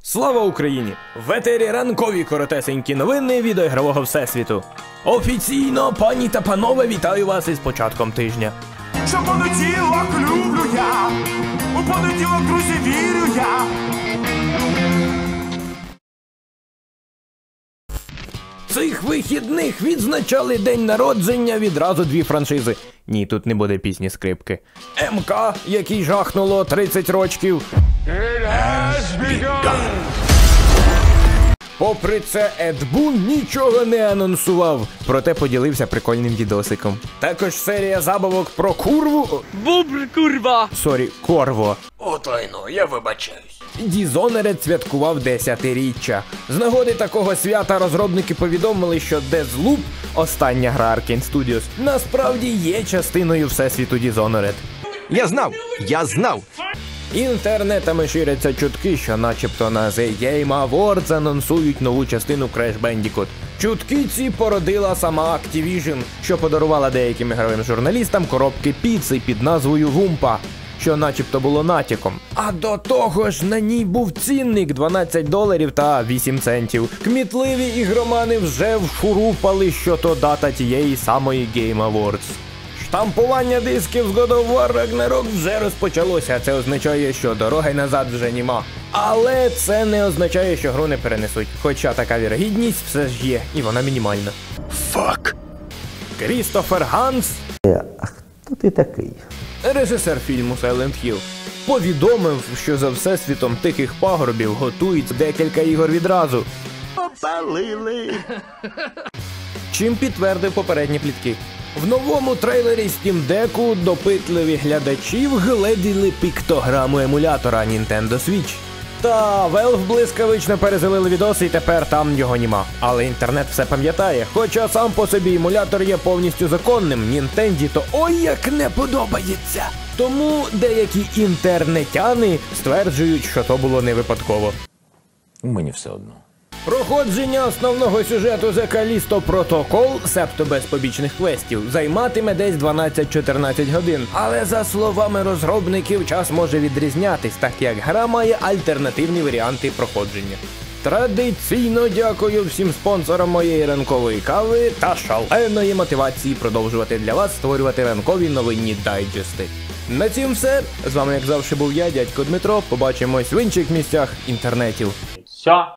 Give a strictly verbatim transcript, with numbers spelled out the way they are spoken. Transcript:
Слава Україні! В етері ранкові коротесенькі новини відеоігрового всесвіту. Офіційно, пані та панове, вітаю вас із початком тижня. Що понеділок люблю я, у понеділок, друзі, вірю я. Цих вихідних відзначали день народження відразу дві франшизи. Ні, тут не буде пісні скрипки. ем ка, який жахнуло тридцять рочків. Попри це, Ед Бун нічого не анонсував, проте поділився прикольним відосиком. Також серія забавок про курву... Бобр, курва! Сорі, корво. О, тайно, я вибачаюсь. Dishonored святкував десятиріччя. З нагоди такого свята розробники повідомили, що Deathloop, остання гра Arkane Studios, насправді є частиною всесвіту Dishonored. Я знав! Я знав! Інтернетами ширяться чутки, що начебто на The Game Awards анонсують нову частину Crash Bandicoot. Чутки ці породила сама Activision, що подарувала деяким ігровим журналістам коробки піци під назвою Вумпа, що начебто було натяком. А до того ж на ній був цінник дванадцять доларів та вісім центів. Кмітливі ігромани вже вшурупали, що то дата тієї самої Game Awards. Штампування дисків з God of War Ragnarok вже розпочалося, це означає, що дороги назад вже нема. Але це не означає, що гру не перенесуть, хоча така вірогідність все ж є, і вона мінімальна. Фак! Крістофер Ганс, А хто ти такий? режисер фільму Silent Hill, повідомив, що за всесвітом тихих пагорбів готують декілька ігор відразу. Попалили! Чим підтвердив попередні плітки. В новому трейлері Steam Deck допитливі глядачі вгледіли піктограму емулятора Nintendo Switch. Та Valve блискавично перезалили відоси і тепер там його нема. Але інтернет все пам'ятає, хоча сам по собі емулятор є повністю законним, Нінтенді то ой як не подобається. Тому деякі інтернетяни стверджують, що то було не випадково. Мені все одно. Проходження основного сюжету The Callisto Protocol, себто без побічних квестів, займатиме десь дванадцять-чотирнадцять годин. Але за словами розробників, час може відрізнятись, так як гра має альтернативні варіанти проходження. Традиційно дякую всім спонсорам моєї ранкової кави та шаленої мотивації продовжувати для вас створювати ранкові новинні дайджести. На цім все. З вами, як завжди, був я, дядько Дмитро. Побачимось в інших місцях інтернетів. Все.